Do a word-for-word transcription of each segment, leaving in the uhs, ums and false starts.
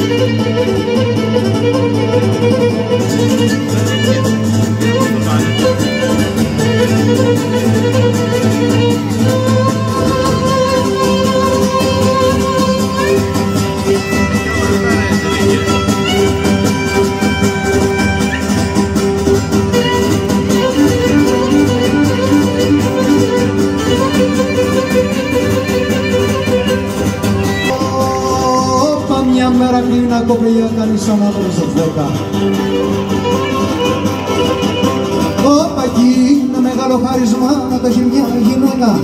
Μέρα κλείνα κοπελιά κανείς ανάποδος στο δέκα. Όπα εκεί είναι μεγάλο χάρισμα να το έχει μια γυναίκα.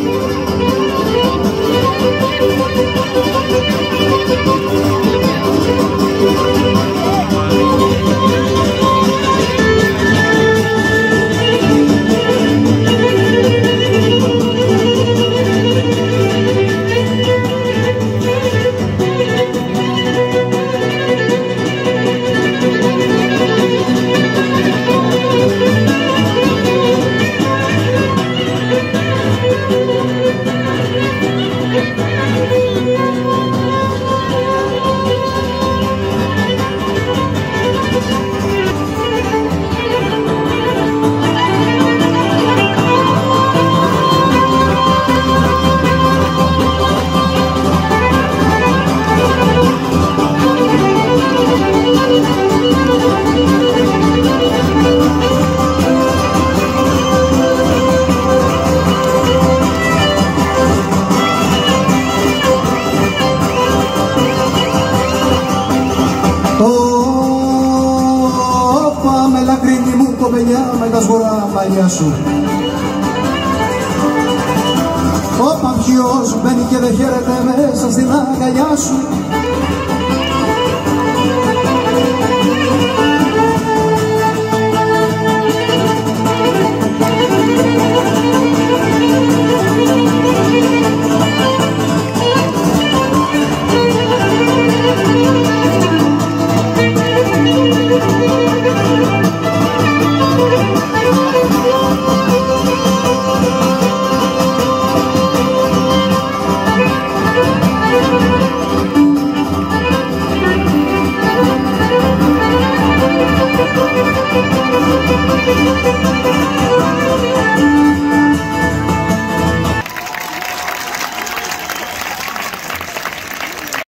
Πάμε λακρίνη μου κοπελιά με τα σγουρά παλιά σου. Όπα ποιος μπαίνει και δεν χαίρεται μέσα στην αγκαλιά σου.